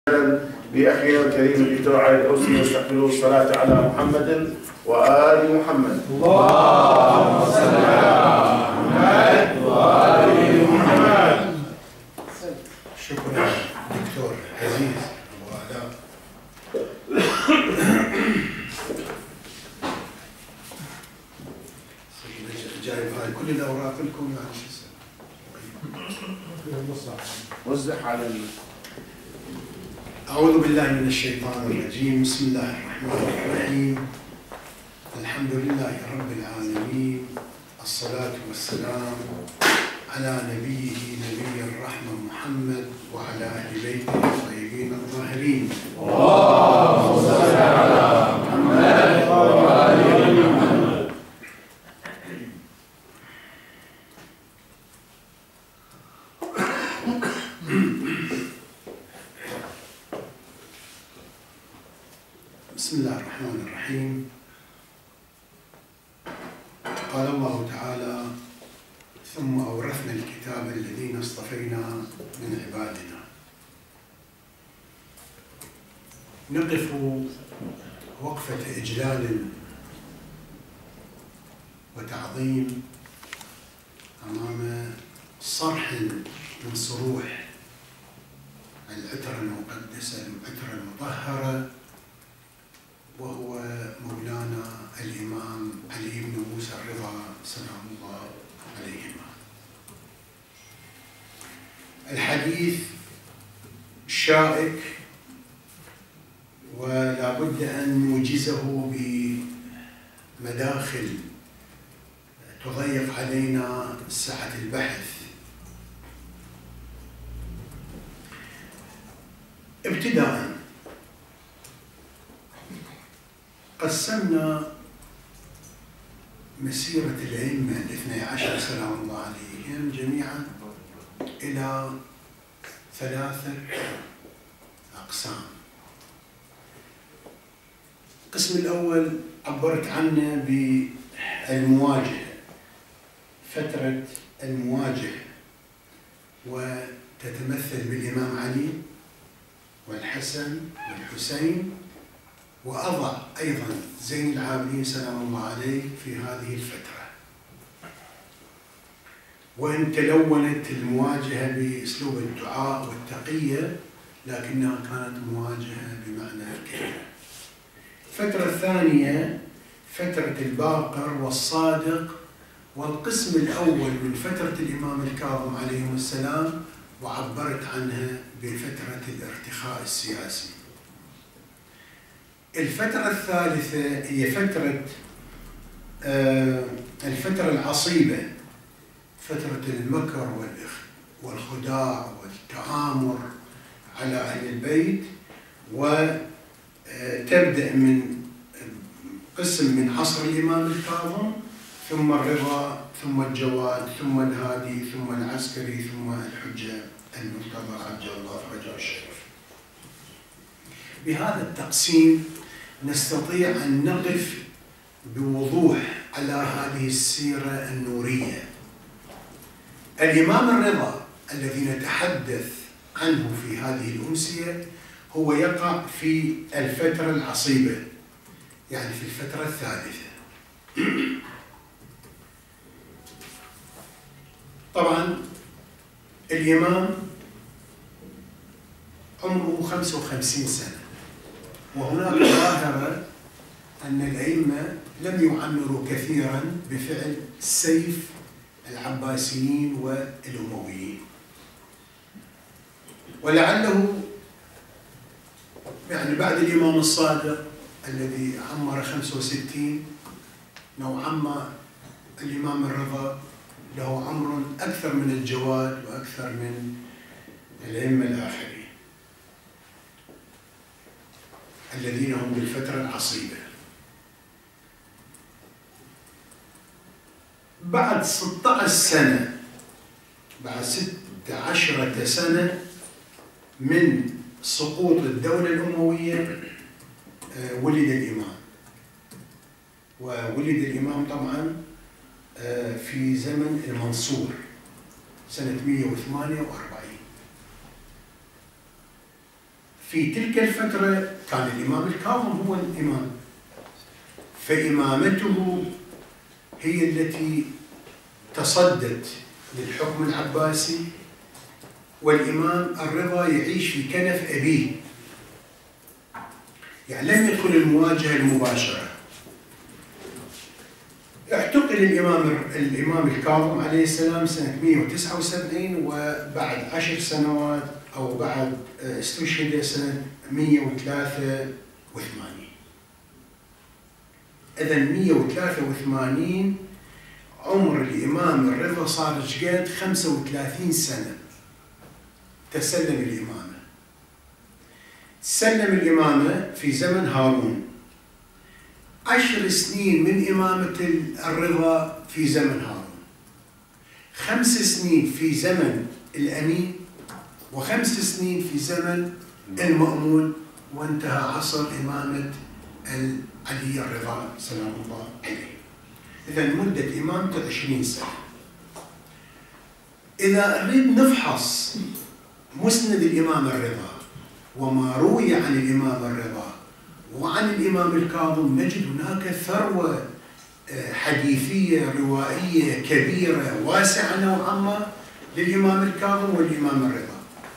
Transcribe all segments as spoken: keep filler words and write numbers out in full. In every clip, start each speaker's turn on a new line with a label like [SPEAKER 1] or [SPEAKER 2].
[SPEAKER 1] بأخينا الكريم الدكتور علي الأوسي يستقبلوا الصلاة على محمد وآل محمد.
[SPEAKER 2] اللهم صل على محمد وآل محمد.
[SPEAKER 3] شكرا دكتور عزيز أبو آلاء. جايب هاي كل الأوراق لكم يعني شو اسمه؟
[SPEAKER 1] وزح على ال...
[SPEAKER 3] أعوذ بالله من الشيطان الرجيم. بسم الله الرحمن الرحيم. الحمد لله رب العالمين. الصلاة والسلام على نبيه نبي الرحمة محمد وعلى أهل بيته الطيبين الطاهرين.
[SPEAKER 2] اللهم صل على محمد وآل محمد.
[SPEAKER 3] بسم الله الرحمن الرحيم. قال الله تعالى: ثم أورثنا الكتاب الذين اصطفينا من عبادنا. نقف وقفة إجلال وتعظيم أمام صرح من صروح العترة المقدسة العترة المطهرة، وهو مولانا الإمام علي بن موسى الرضا سلام الله عليهما. الحديث شائك ولا بد أن نوجزه بمداخل تضيق علينا سعة البحث. ابتداءً قسمنا مسيرة الأئمة الاثني عشر سلام الله عليهم جميعا إلى ثلاثة أقسام. القسم الأول عبرت عنه بالمواجهة، فترة المواجهة، وتتمثل بالإمام علي والحسن والحسين، وأضع أيضا زين العابدين سلام الله عليه في هذه الفترة. وإن تلونت المواجهة بأسلوب الدعاء والتقية، لكنها كانت مواجهة بمعنى الكلمة. الفترة الثانية فترة الباقر والصادق، والقسم الأول من فترة الإمام الكاظم عليه السلام، وعبرت عنها بفترة الارتخاء السياسي. الفترة الثالثة هي فترة آه الفترة العصيبة، فترة المكر والخداع والتآمر على أهل البيت، وتبدأ من قسم من عصر الإمام الكاظم، ثم الرضا، ثم الجواد، ثم الهادي، ثم العسكري، ثم الحجة المرتضى عجل الله فرجه الشريف. بهذا التقسيم نستطيع أن نقف بوضوح على هذه السيرة النورية. الإمام الرضا الذي نتحدث عنه في هذه الأمسية هو يقع في الفترة العصيبة، يعني في الفترة الثالثة. طبعا الإمام عمره خمسة وخمسين سنة، وهناك ظاهرة أن الأئمة لم يعمروا كثيرا بفعل سيف العباسيين والأمويين، ولعله يعني بعد الإمام الصادق الذي عمر خمسة وستين نوعا ما الإمام الرضا له عمر أكثر من الجواد وأكثر من الأئمة الآخرين الذين هم بالفترة العصيبة. بعد ستة عشر سنة، بعد ستة عشرة سنة من سقوط الدولة الأموية، ولد الإمام. وولد الإمام طبعا في زمن المنصور سنة مئة وثمانية وأربعين. في تلك الفترة كان الإمام الكاظم هو الإمام، فإمامته هي التي تصدت للحكم العباسي، والإمام الرضا يعيش في كنف أبيه، يعني لم يدخل المواجهة المباشرة. اعتقل الإمام الإمام الكاظم عليه السلام سنة مئة وتسعة وسبعين، وبعد عشر سنوات أو بعد استشهد سنة مئة وثلاثة وثمانين. إذا مئة وثلاثة وثمانين عمر الإمام الرضا صار قد خمسة وثلاثين سنة تسلم الإمامة. تسلم الإمامة في زمن هارون، عشر سنين من إمامة الرضا في زمن هارون، خمس سنين في زمن الأمين، وخمس سنين في زمن المأمون، وانتهى عصر إمامة علي الرضا سلام الله عليه. إذا مدة إمامته عشرين سنة. إذا نريد نفحص مسند الإمام الرضا وما روي عن الإمام الرضا وعن الإمام الكاظم، نجد هناك ثروة حديثية روائية كبيرة واسعة نوعا ما للإمام الكاظم والإمام الرضا.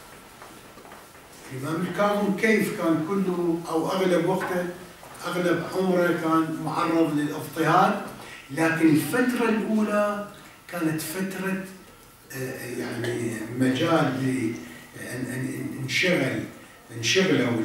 [SPEAKER 3] الإمام الكاظم كيف كان كله أو أغلب وقته أغلب عمره كان معرض للاضطهاد، لكن الفترة الأولى كانت فترة يعني مجال لأن انشغل انشغلوا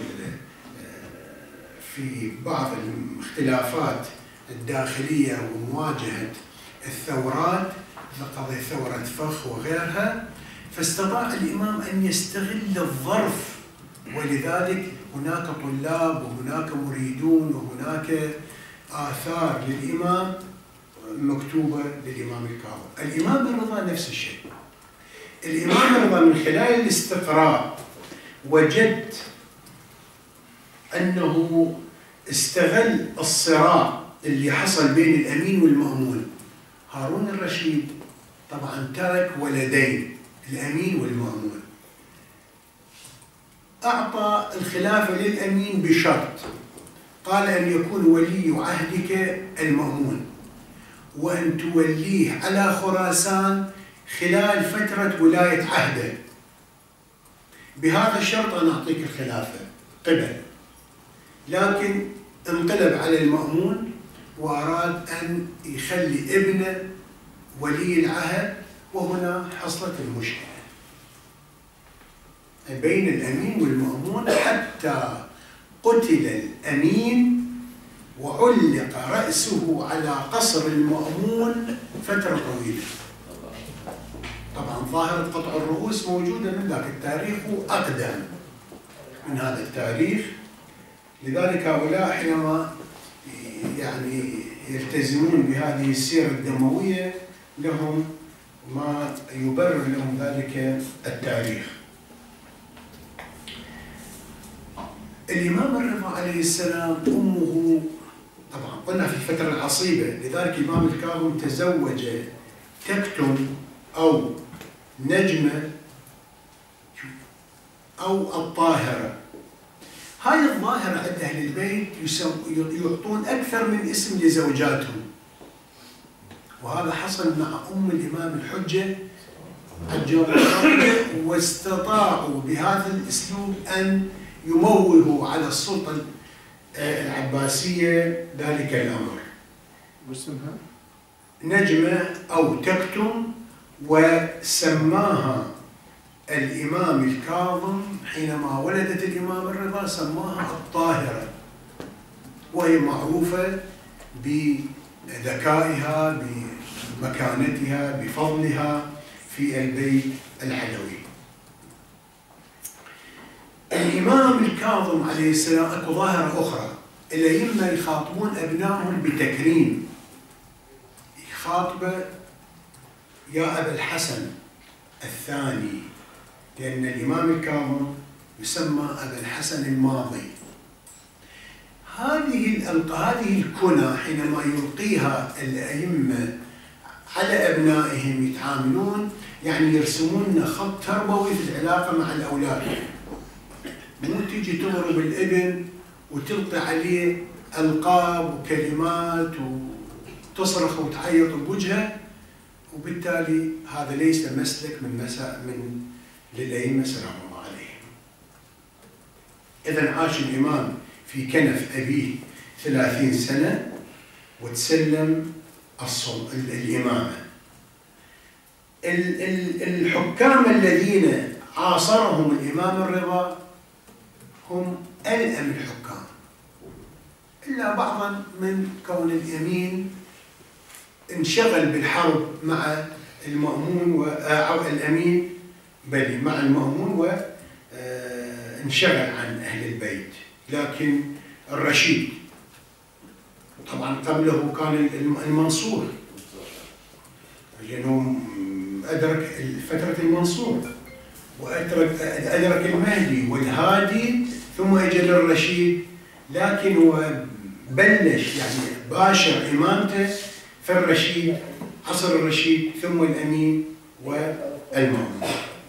[SPEAKER 3] في بعض الاختلافات الداخلية ومواجهة الثورات كقضية ثورة فخ وغيرها، فاستطاع الإمام أن يستغل الظرف، ولذلك هناك طلاب وهناك مريدون وهناك آثار للإمام مكتوبة للإمام الكاظم. الإمام الرضا نفس الشيء. الإمام الرضا من خلال الاستقراء وجدت أنه استغل الصراع اللي حصل بين الأمين والمأمون. هارون الرشيد طبعا ترك ولدين، الأمين والمأمون. أعطى الخلافة للأمين بشرط، قال أن يكون ولي عهدك المأمون، وأن توليه على خراسان خلال فترة ولاية عهده. بهذا الشرط أنا أعطيك الخلافة قبل. لكن انقلب على المأمون وأراد أن يخلي ابنه ولي العهد، وهنا حصلت المشكلة بين الأمين والمأمون، حتى قتل الأمين وعلق رأسه على قصر المأمون فترة طويلة. طبعا ظاهرة قطع الرؤوس موجودة من ذاك التاريخ وأقدم من هذا التاريخ، لذلك هؤلاء حينما يعني يلتزمون بهذه السيرة الدموية لهم ما يبرر لهم ذلك التاريخ. الإمام الرضا عليه السلام أمه طبعا قلنا في الفترة العصيبة، لذلك الإمام الكاظم تزوج تكتم أو نجمة أو الطاهرة. هاي الظاهرة عند أهل البيت يعطون أكثر من اسم لزوجاتهم، وهذا حصل مع أم الإمام الحجة عجل الله، واستطاعوا بهذا الأسلوب أن يموهوا على السلطة العباسية ذلك الأمر.
[SPEAKER 1] واسمها
[SPEAKER 3] نجمة أو تكتم، وسماها الإمام الكاظم حينما ولدت الإمام الرضا سماها الطاهرة، وهي معروفة بذكائها بمكانتها بفضلها في البيت العلوي. الإمام الكاظم عليه السلام أكو ظاهرة أخرى، الأئمة يخاطبون أبنائهم بتكريم، يخاطبه يا أبا الحسن الثاني، لأن الإمام الكاظم يسمى أبا الحسن الماضي. هذه هذه الكنى حينما يلقيها الأئمة على أبنائهم يتعاملون، يعني يرسمون خط تربوي في العلاقة مع الأولاد. مو تيجي تضرب الابن وتلقي عليه ألقاب وكلمات وتصرخ وتعيط بوجهه، وبالتالي هذا ليس مسلك من مسا من للأئمة سلام الله عليهم. إذا عاش الإمام في كنف أبيه ثلاثين سنة وتسلم الإمامة. الحكام الذين عاصرهم الإمام الرضا هم ألأم الحكام، إلا بعضا من كون الأمين انشغل بالحرب مع المأمون أو الأمين بل مع المأمون وانشغل عن أهل البيت. لكن الرشيد طبعا قبله كان المنصور، لأنه أدرك فترة المنصور وأدرك أدرك المهدي والهادي ثم أجى للرشيد، لكن هو بلش يعني باشر إمامته في الرشيد، عصر الرشيد ثم الأمين والمأمون.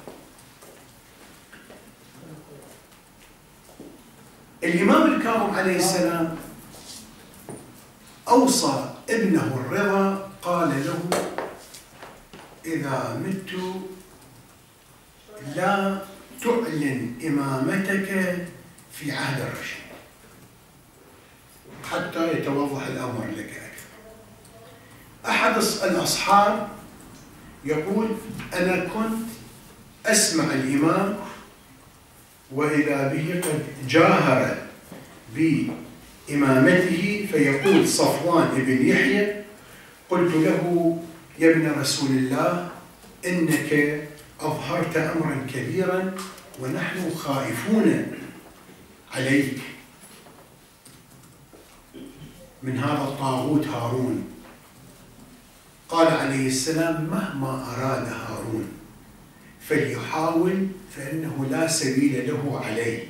[SPEAKER 3] الإمام الكاظم عليه السلام أوصى ابنه الرضا، قال له: إذا مت لا تعلن إمامتك في عهد الرشيد حتى يتوضح الأمر لك أكثر. أحد الأصحاب يقول: أنا كنت أسمع الإمام وإذا به قد جاهر بإمامته فيقول صفوان بن يحيى: قلت له: يا ابن رسول الله، إنك أظهرت أمرا كبيرا ونحن خائفون عليك من هذا الطاغوت هارون. قال عليه السلام: مهما أراد هارون فليحاول فإنه لا سبيل له عليه.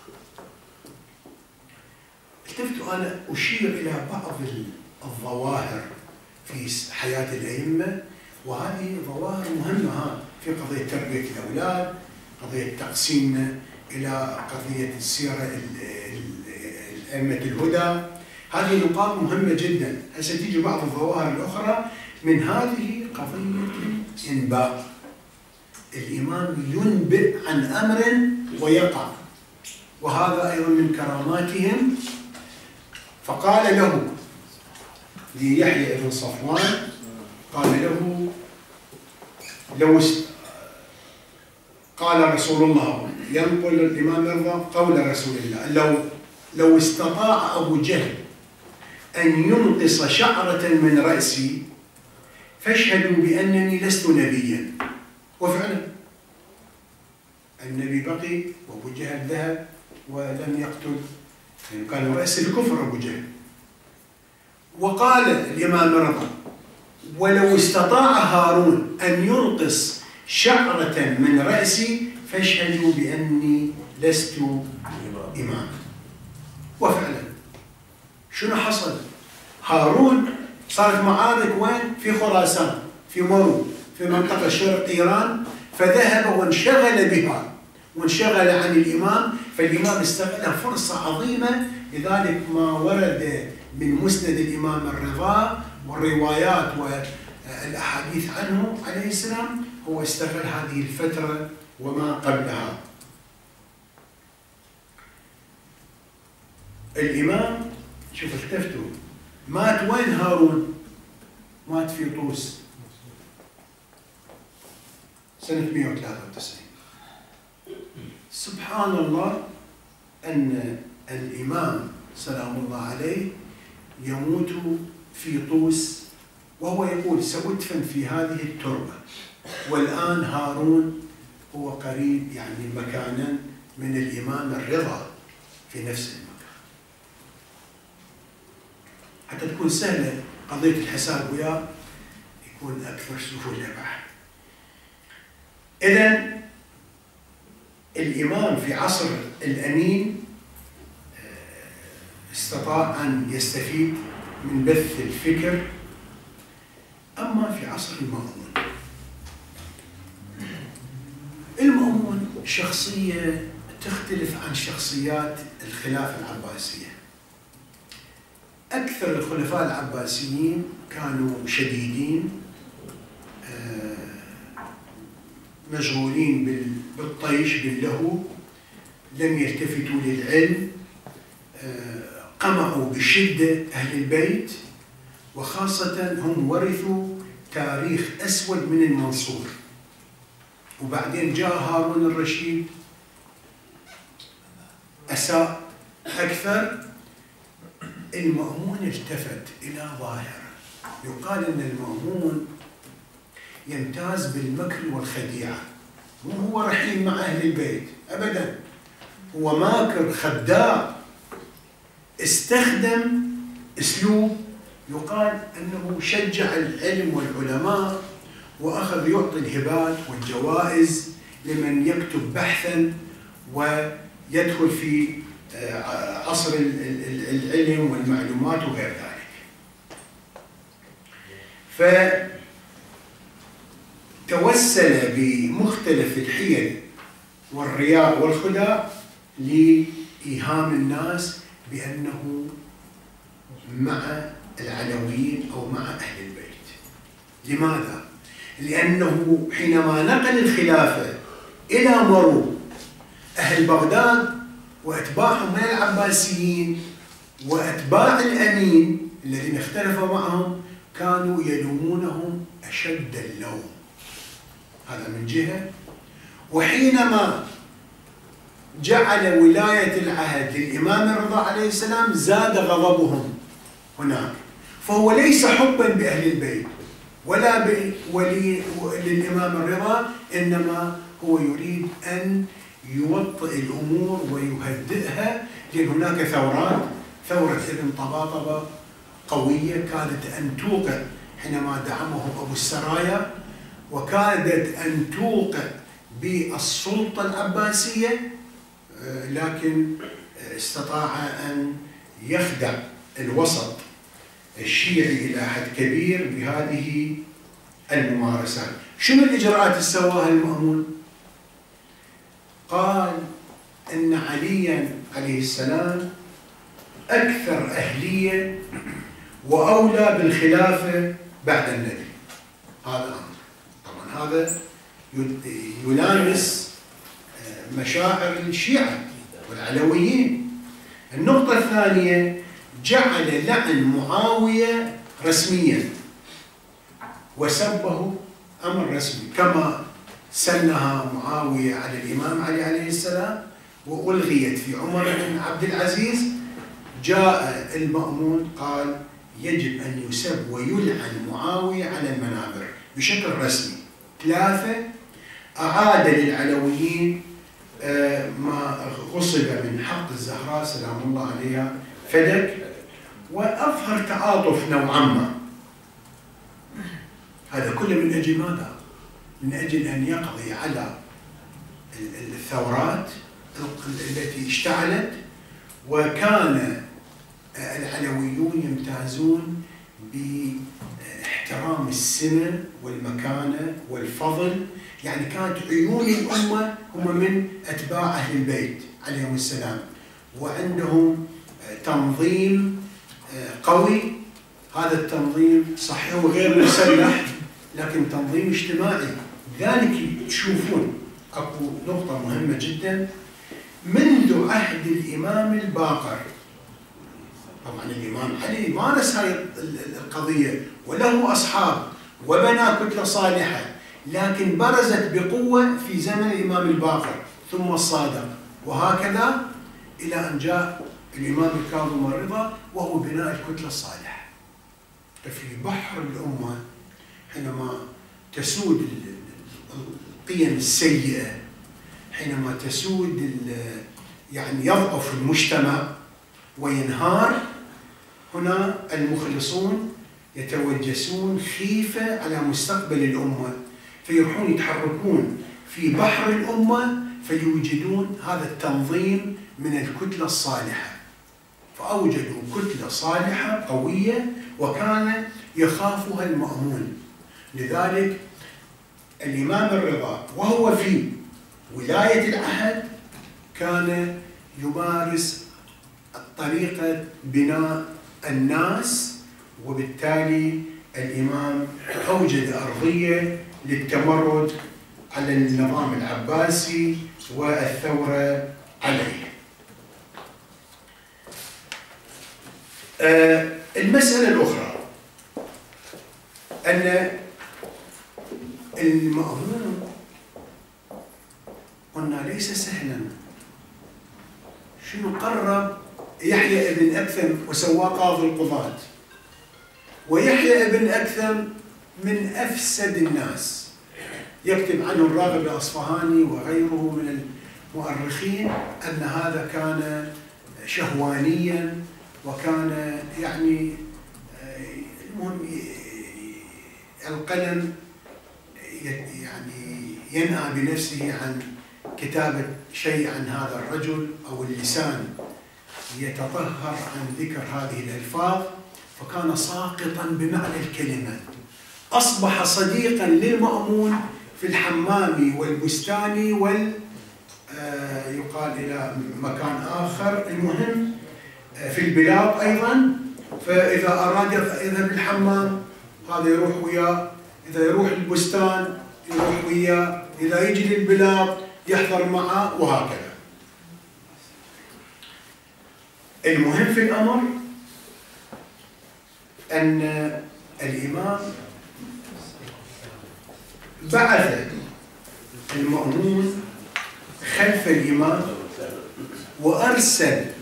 [SPEAKER 3] التفت أنا أشير إلى بعض الظواهر في حياة الأئمة، وهذه ظواهر مهمة في قضية تربية الأولاد، قضية تقسيمنا إلى قضية السيرة الأئمة الهدى. هذه نقاط مهمة جدا. هسه تيجي بعض الظواهر الأخرى من هذه قضية الإنباء. الإمام ينبئ عن أمر ويقع، وهذا أيضا من كراماتهم. فقال له ليحيى بن صفوان، قال له: لو است... قال رسول الله، ينقل الإمام الرضا قول رسول الله: لو لو استطاع أبو جهل أن ينقص شعرة من رأسي فاشهدوا بأنني لست نبيا. وفعلا النبي بقي وأبو جهل ذهب ولم يقتل، يعني كان رأس الكفر أبو جهل. وقال الإمام الرضا: ولو استطاع هارون أن ينقص شعرة من رأسي فاشهدوا بأني لست إماما. وفعلا شنو حصل؟ هارون صارت معارك وين؟ في خراسان، في مرو، في منطقة شرق إيران، فذهب وانشغل بها وانشغل عن الإمام، فالإمام استغل فرصة عظيمة. لذلك ما ورد من مسند الإمام الرضا والروايات والأحاديث عنه عليه السلام هو استغل هذه الفترة وما قبلها. الإمام شوف التفتوا، مات وين هارون؟ مات في طوس سنة مئة وثلاثة وتسعين. سبحان الله أن الإمام سلام الله عليه يموت في طوس وهو يقول: سأدفن في هذه التربة، والآن هارون هو قريب يعني مكانا من الإمام الرضا في نفس المكان، حتى تكون سهلة قضية الحساب وياه، يكون أكثر سهولة بعد. إذن الإمام في عصر الأمين استطاع أن يستفيد من بث الفكر. أما في عصر المأمون، المأمون شخصية تختلف عن شخصيات الخلافة العباسية. أكثر الخلفاء العباسيين كانوا شديدين، مشغولين بالطيش باللهو، لم يلتفتوا للعلم، قمعوا بشدة أهل البيت، وخاصة هم ورثوا تاريخ أسود من المنصور. وبعدين جاء هارون الرشيد أساء أكثر. المأمون التفت إلى ظاهرة، يقال أن المأمون يمتاز بالمكر والخديعة، مو هو رحيم مع أهل البيت أبدا، هو ماكر خداع. استخدم أسلوب يقال أنه شجع العلم والعلماء، وأخذ يعطي الهبات والجوائز لمن يكتب بحثا ويدخل في عصر العلم والمعلومات وغير ذلك. فتوسل بمختلف الحيل والرياء والخداع لإيهام الناس بأنه مع العلويين أو مع أهل البيت. لماذا؟ لأنه حينما نقل الخلافة إلى مرو، أهل بغداد وأتباعهم من العباسيين وأتباع الأمين الذين اختلفوا معهم كانوا يلومونهم أشد اللوم. هذا من جهة. وحينما جعل ولاية العهد للإمام الرضا عليه السلام زاد غضبهم هناك. فهو ليس حبا بأهل البيت ولا ولي للإمام الرضا، إنما هو يريد أن يوطئ الأمور ويهدئها، لأن هناك ثورات. ثورة ابن طباطبة قوية كادت أن توقع حينما دعمه أبو السرايا، وكادت أن توقع بالسلطة العباسية، لكن استطاع أن يخدع الوسط الشيعي إلى حد كبير بهذه الممارسات. شنو الإجراءات اللي سواها المأمون؟ قال إن عليا عليه السلام أكثر أهلية وأولى بالخلافة بعد النبي. هذا أمر طبعا هذا يلامس مشاعر الشيعة والعلويين. النقطة الثانية، جعل لعن معاوية رسميا وسبه أمر رسمي، كما سنها معاوية على الإمام علي عليه السلام وألغيت في عمر بن عبد العزيز. جاء المأمون قال يجب أن يسب ويلعن معاوية على المنابر بشكل رسمي. ثلاثة، أعاد للعلويين ما غصب من حق الزهراء سلام الله عليها فدك، وأظهر تعاطف نوعا ما. هذا كله من أجل ماذا؟ من أجل أن يقضي على الثورات التي اشتعلت. وكان العلويون يمتازون باحترام السنة والمكانة والفضل، يعني كانت عيون الأمة هم من أتباع أهل البيت عليهم السلام، وعندهم تنظيم قوي. هذا التنظيم صحيح وغير مسلح، لكن تنظيم اجتماعي. ذلك تشوفون أكو نقطة مهمة جدا، منذ عهد الإمام الباقر، طبعا الإمام علي مارس هاي القضية وله أصحاب وبنى كتلة صالحة، لكن برزت بقوة في زمن الإمام الباقر ثم الصادق، وهكذا إلى أن جاء الإمام الكاظم الرضا وهو بناء الكتلة الصالحة. ففي بحر الأمة حينما تسود القيم السيئة، حينما تسود يعني يضعف المجتمع وينهار، هنا المخلصون يتوجسون خيفة على مستقبل الأمة، فيروحون يتحركون في بحر الأمة فيوجدون هذا التنظيم من الكتلة الصالحة. فأوجدوا كتلة صالحة قوية وكان يخافها المأمون. لذلك الإمام الرضا وهو في ولاية العهد كان يمارس طريقة بناء الناس، وبالتالي الإمام أوجد أرضية للتمرد على النظام العباسي والثورة عليه. المسألة الأخرى أن المأمون قلنا ليس سهلا. شنو قرب يحيى ابن أكثم وسواه قاضي القضاة، ويحيى ابن أكثم من أفسد الناس، يكتب عنه الراغب الأصفهاني وغيره من المؤرخين أن هذا كان شهوانيا، وكان يعني المهم القلم يعني ينأى بنفسه عن كتابة شيء عن هذا الرجل، أو اللسان يتطهر عن ذكر هذه الألفاظ، فكان ساقطا بمعنى الكلمة. أصبح صديقا للمأمون في الحمام والبستان وال يقال إلى مكان آخر، المهم في البلاد أيضا. فإذا أراد يذهب الحمام هذا يروح وياه، إذا يروح البستان يروح وياه، إذا يجي للبلاد يحضر معه، وهكذا. المهم في الأمر أن الإمام بعث المأمون خلف الإمام، وأرسل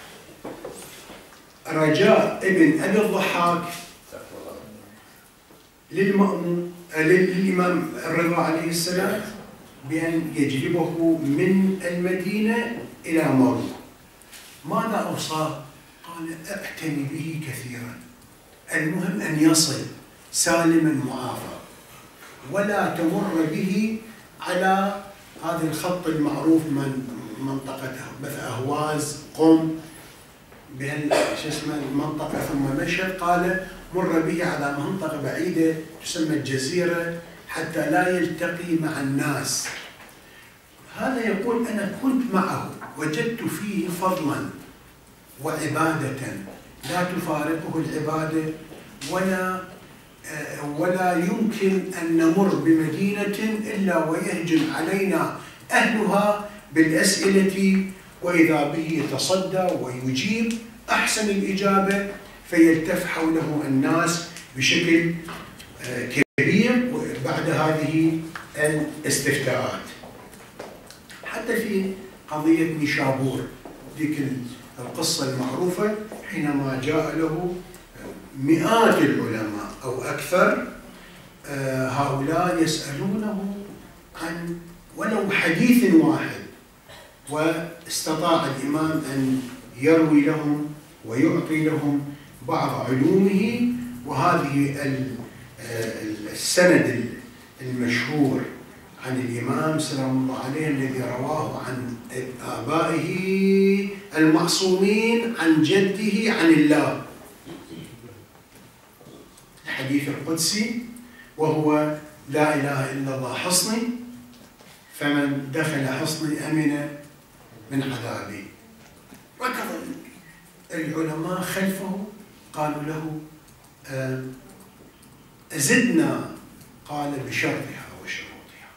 [SPEAKER 3] رجاء ابن أبي الضحاك للمأمون للإمام الرضا عليه السلام بأن يجلبه من المدينة إلى مرو. ماذا أوصاه؟ قال أعتني به كثيرا، المهم أن يصل سالما معافى، ولا تمر به على هذا الخط المعروف من منطقته مثل أهواز قم بهال شو اسمه المنطقة ثم مشهد، قال مر به على منطقة بعيدة تسمى الجزيرة حتى لا يلتقي مع الناس. هذا يقول أنا كنت معه وجدت فيه فضلا وعبادة لا تفارقه العبادة، ولا ولا يمكن أن نمر بمدينة إلا ويهجم علينا أهلها بالأسئلة، وإذا به يتصدى ويجيب أحسن الإجابة، فيلتف حوله الناس بشكل كبير بعد هذه الاستفتاءات. حتى في قضية نيشابور ذيك القصة المعروفة، حينما جاء له مئات العلماء أو أكثر، هؤلاء يسألونه عن ولو حديث واحد، واستطاع الإمام أن يروي لهم ويعطي لهم بعض علومه. وهذه السند المشهور عن الإمام سلام الله عليه الذي رواه عن آبائه المعصومين عن جده عن الله، الحديث القدسي، وهو لا إله إلا الله حصني، فمن دخل حصني أمن من عذابي. ركض العلماء خلفه قالوا له زدنا، قال بشرطها وشروطها.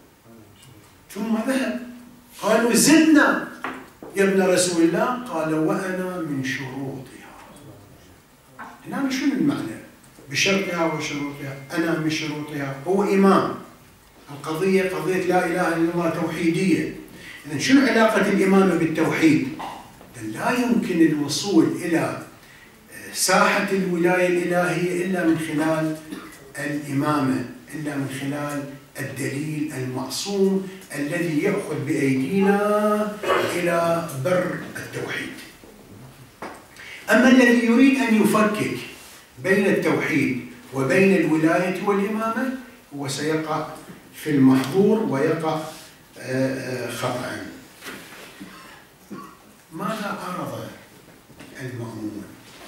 [SPEAKER 3] ثم ذهب قالوا زدنا يا ابن رسول الله، قال وأنا من شروطها. هنا شنو المعنى؟ بشرطها وشروطها، أنا من شروطها. هو إمام، القضية قضية لا إله إلا الله توحيدية. إذن شنو علاقة الإمامة بالتوحيد؟ لا يمكن الوصول إلى ساحة الولاية الإلهية إلا من خلال الإمامة، إلا من خلال الدليل المعصوم الذي يأخذ بأيدينا إلى بر التوحيد. أما الذي يريد أن يفكك بين التوحيد وبين الولاية والإمامة هو سيقع في المحظور ويقع خطأ. ماذا عرض المأمون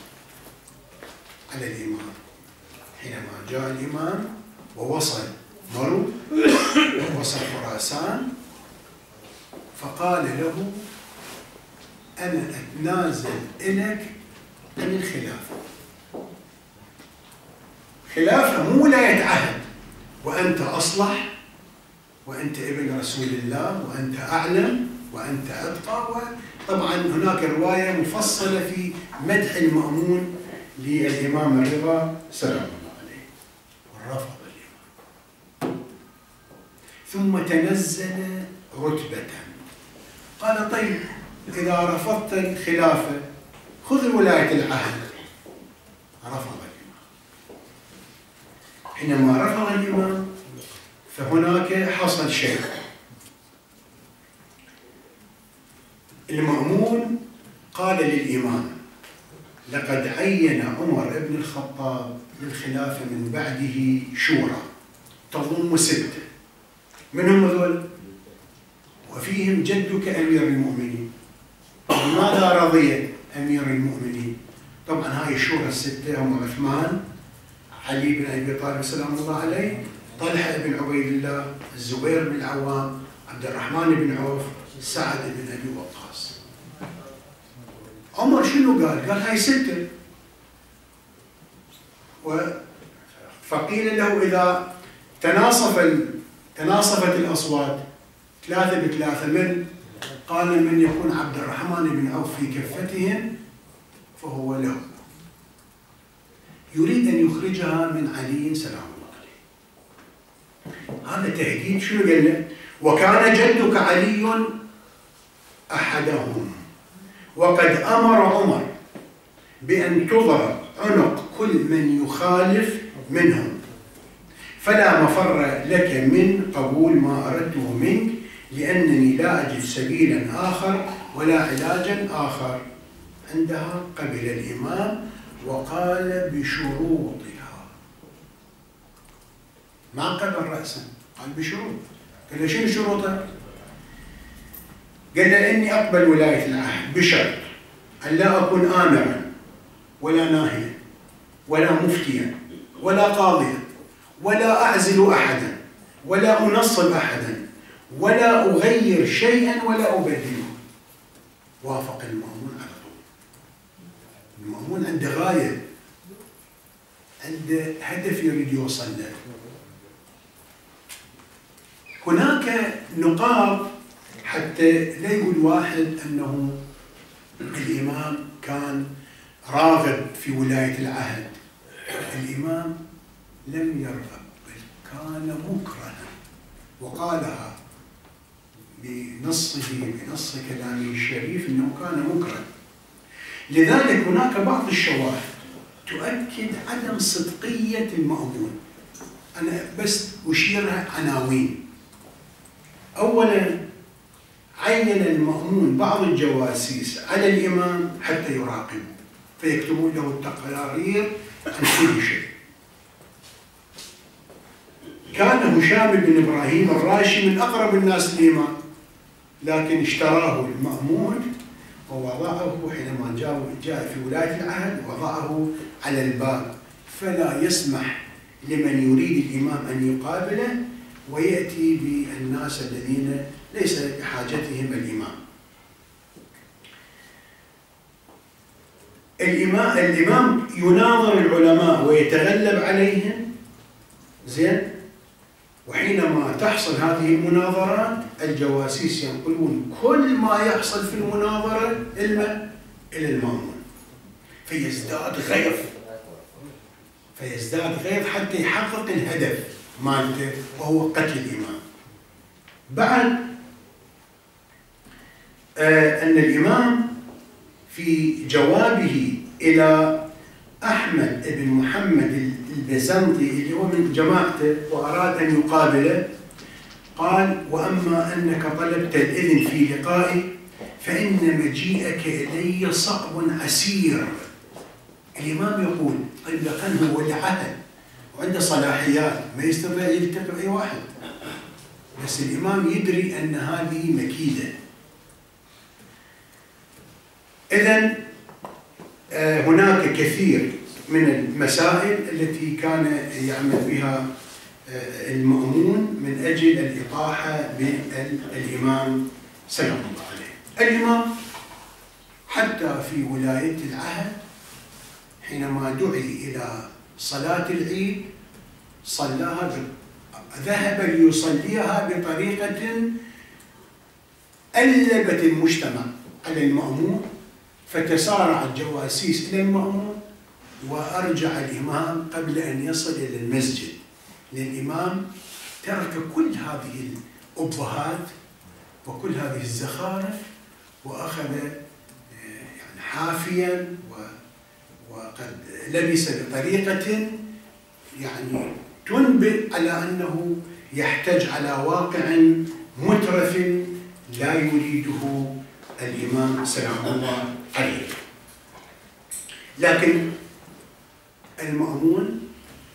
[SPEAKER 3] على الإمام حينما جاء الإمام ووصل مرو ووصل خراسان؟ فقال له أنا أتنازل إليك عن الخلافة. خلافة مو ولاية عهد، وأنت أصلح، وأنت ابن رسول الله، وأنت أعلم، وأنت أتقى. طبعا هناك رواية مفصلة في مدح المأمون للإمام الرضا سلام الله عليه، ورفض الإمام. ثم تنزل رتبة، قال طيب إذا رفضت الخلافة خذ ولاية العهد. رفض الإمام. حينما رفض الإمام فهناك حصل شيء. المأمون قال للإمام لقد عين عمر بن الخطاب للخلافة من بعده شورى تضم ستة، من هم هذول؟ وفيهم جدك أمير المؤمنين. لماذا رضي أمير المؤمنين؟ طبعا هاي الشورى الستة هم عثمان، علي بن أبي طالب سلام الله عليه، طلحة بن عبيد الله، الزبير بن العوام، عبد الرحمن بن عوف، سعد بن أبي وقاص. عمر شنو قال؟ قال هاي ستة. فقيل له إذا تناصف تناصفت الأصوات ثلاثة بثلاثة، من؟ قال من يكون عبد الرحمن بن عوف في كفتهم فهو له. يريد أن يخرجها من علي سلام الله عليه. هذا تهديد. شنو قال له؟ وكان جدك علي أحدهم، وقد أمر عمر بأن تضرب عنق كل من يخالف منهم، فلا مفر لك من قبول ما أردته منك، لأنني لا أجد سبيلا آخر ولا علاجا آخر. عندها قبل الإمام وقال بشروطها، ما قبل رأسا، قال بشروط. قال له شنو شروطها؟ قال له إني أقبل ولاية العهد بشرط أن لا أكون آمرا ولا ناهيا ولا مفتيا ولا قاضيا ولا أعزل أحدا ولا أنصب أحدا ولا أغير شيئا ولا أبدله. وافق المأمون على طول. المأمون عنده غاية، عنده هدف يريد يوصل له. هناك نقاط حتى لا يقول واحد أنه الإمام كان راغب في ولاية العهد. الإمام لم يرغب، بل كان مكرها، وقالها بنصه بنص كلامه الشريف أنه كان مكرها. لذلك هناك بعض الشواهد تؤكد عدم صدقية المأمون. أنا بس أشيرها عناوين. أولا، عين المأمون بعض الجواسيس على الإمام حتى يراقبوا، فيكتبون له التقارير عن كل شيء. كان هشام بن إبراهيم الراشي من أقرب الناس للإمام، لكن اشتراه المأمون ووضعه حينما جاء جاء في ولاية العهد، وضعه على الباب، فلا يسمح لمن يريد الإمام أن يقابله ويأتي بالناس الذين ليس بحاجتهم الإمام. الإمام الإمام يناظر العلماء ويتغلب عليهم، زين. وحينما تحصل هذه المناظرات الجواسيس ينقلون كل ما يحصل في المناظرة إلى إلى المأمون، فيزداد غيظ فيزداد غيظ حتى يحقق الهدف مالته وهو قتل الإمام. بعد آه أن الإمام في جوابه إلى أحمد بن محمد البيزنطي اللي هو من جماعته وأراد أن يقابله، قال: وأما أنك طلبت الإذن في لقائي فإن مجيئك إلي صعب عسير. الإمام يقول: طيب لكن هو العهد وعنده صلاحيات، ما يستطيع يلتقي بأي واحد، بس الإمام يدري أن هذه مكيدة. إذن هناك كثير من المسائل التي كان يعمل بها المأمون من أجل الإطاحة بالإمام سلام الله عليه. الإمام حتى في ولاية العهد حينما دعي إلى صلاة العيد صلاها ذهب ليصليها بطريقة ألبت المجتمع على المأموم، فتسارع الجواسيس إلى المأموم وأرجع الإمام قبل أن يصل إلى المسجد، للإمام ترك كل هذه الأبهات وكل هذه الزخارف وأخذ يعني حافيا وقد لبس بطريقة يعني تنبئ على أنه يحتج على واقع مترف لا يريده الإمام سلام الله عليه. لكن المأمون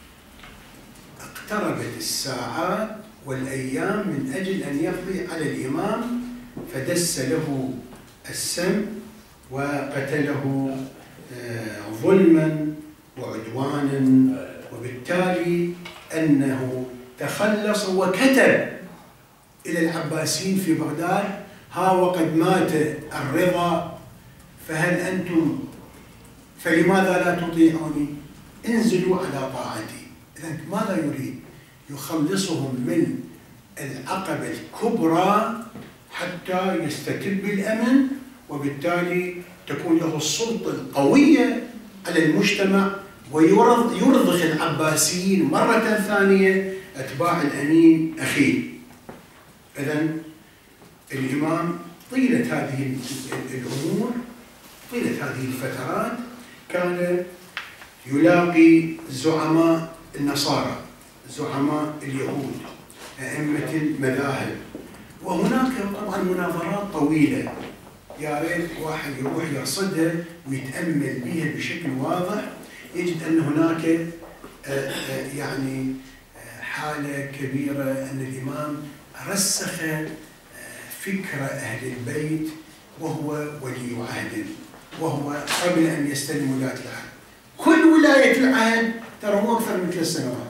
[SPEAKER 3] اقتربت الساعات والأيام من أجل أن يقضي على الإمام، فدس له السم وقتله ظلما وعدوانا، وبالتالي أنه تخلص وكتب إلى العباسيين في بغداد: ها وقد مات الرضا فهل أنتم فلماذا لا تطيعوني؟ انزلوا على طاعتي. إذن ماذا يريد؟ يخلصهم من العقبة الكبرى حتى يستتب الأمن، وبالتالي تكون له السلطة القوية على المجتمع، ويرضخ العباسيين مرة ثانية أتباع الأمين أخيه. إذن الإمام طيلة هذه الأمور، طيلة هذه الفترات، كان يلاقي زعماء النصارى، زعماء اليهود، أئمة المذاهب، وهناك طبعا مناظرات طويلة يا ريت واحد يروح يرصدها ويتأمل بها بشكل واضح، يجد أن هناك يعني حالة كبيرة أن الإمام رسخ فكر أهل البيت وهو ولي عهد، وهو قبل أن يستلم ولاية العهد. كل ولاية العهد ترى مو أكثر من ثلاث سنوات،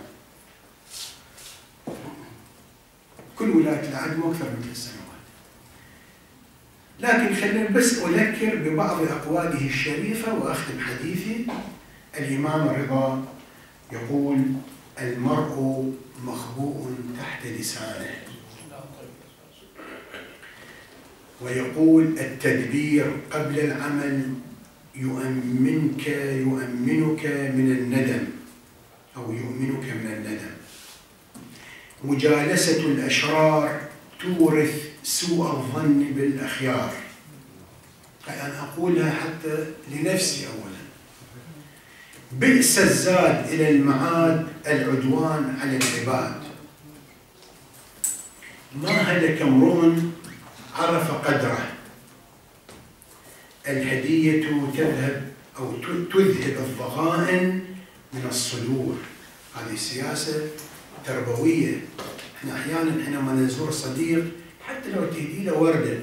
[SPEAKER 3] كل ولاية العهد مو أكثر من ثلاث سنوات. لكن خلينا بس أذكر ببعض أقواله الشريفة وأختم حديثي. الإمام الرضا يقول: المرء مخبوء تحت لسانه، ويقول: التدبير قبل العمل يؤمنك يؤمنك من الندم أو يؤمنك من الندم. مجالسة الأشرار تورث سوء الظن بالأخيار. أنا أقولها حتى لنفسي أولا. بئس الزاد إلى المعاد العدوان على العباد. ما هلك امرؤ عرف قدره. الهدية تذهب أو تذهب الضغائن من الصدور. هذه سياسة تربوية. احنا أحيانا حينما نزور صديق حتى لو تهدي له وردة،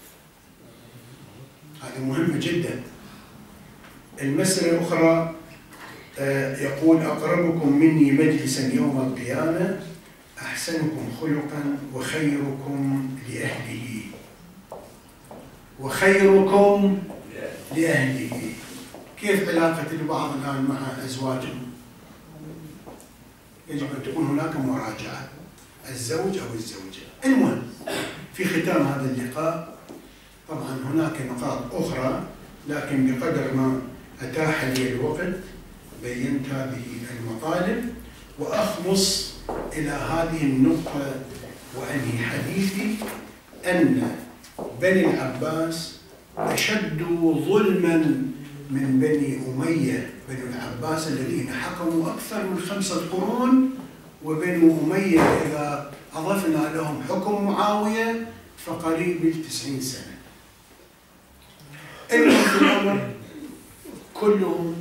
[SPEAKER 3] هذه مهمة جدا. المسألة الأخرى يقول: أقربكم مني مجلسا يوم القيامة أحسنكم خلقا وخيركم لأهله. وخيركم لأهله. كيف علاقة البعض الآن مع أزواجهم؟ يجب أن تكون هناك مراجعة، الزوج أو الزوجة. المهم في ختام هذا اللقاء طبعا هناك نقاط أخرى، لكن بقدر ما أتاح لي الوقت بينت هذه المطالب، وأخلص إلى هذه النقطة وأنهي حديثي: أن بني العباس أشد ظلما من بني أمية. بني العباس الذين حكموا أكثر من خمسة قرون، وبني أمية إذا أضفنا لهم حكم معاوية فقريب التسعين سنة. المهم الأمر كلهم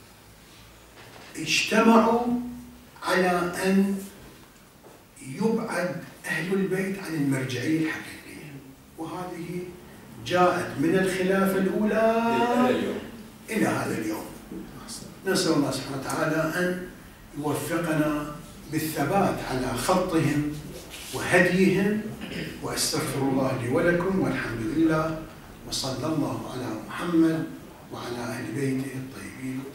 [SPEAKER 3] اجتمعوا على أن يبعد أهل البيت عن المرجعية الحقيقية، وهذه جاءت من الخلافة الأولى إلى هذا اليوم. نسأل الله سبحانه وتعالى أن يوفقنا بالثبات على خطهم وهديهم، وأستغفر الله لي ولكم، والحمد لله، وصلى الله على محمد وعلى أهل بيته الطيبين.